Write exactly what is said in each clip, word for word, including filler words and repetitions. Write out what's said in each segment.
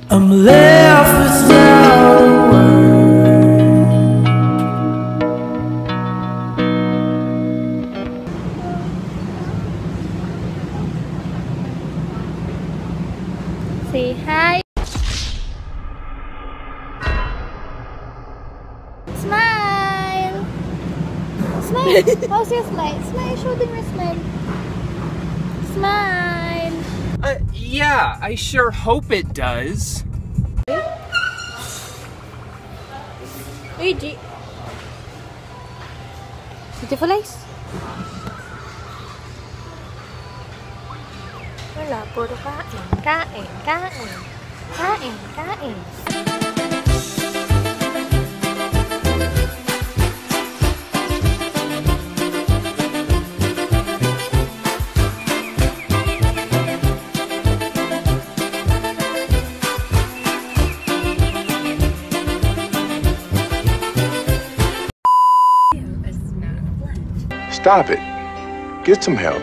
I'm left without a word. Say hi. Smile. Smile. How's your smile? Smile. Show them your smile. Smile. Uh, yeah, I sure hope it does. Luigi. Beautiful eyes. Wala, puro kain. Kain, kain. Kain, kain. Stop it. Get some help.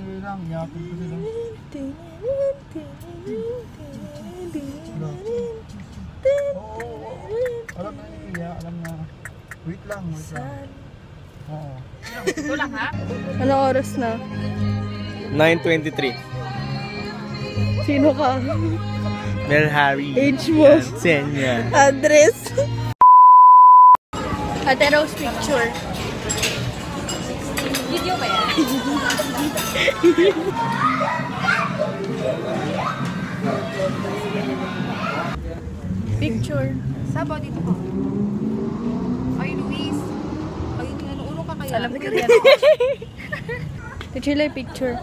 Alam na niya, alam na. Wait lang, wait lang. Oo. Ito lang ha? Ano oras na? nine twenty-three. Sino ka? Mel Harry. Age mo? Senya. Address? Ate Rose picture. Video ba yan? Picture. Sabo dito ko. Ay, Luis. Ay, ano, ulo ka kaya? Alam ko yan. Picture like picture.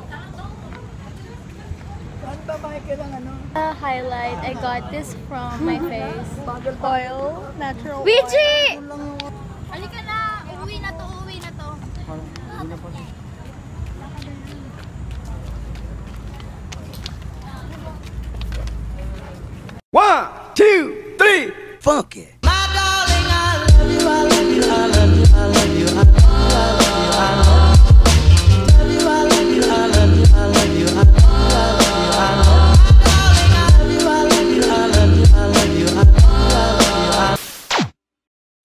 Ano ba bakit ka lang ano? Uh, highlight. I got this from my face. Bottle oil. Natural Luigi! oil. Halika na! Uwi na to, uwi na to. One, two, three, funky.